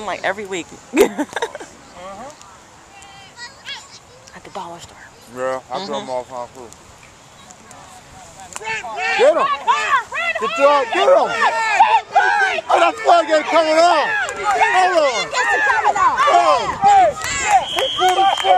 them like every week. At the dollar store. Yeah, I throw them all time too. Get him! Good job, get him! Oh, that floodgate coming on! Hold on!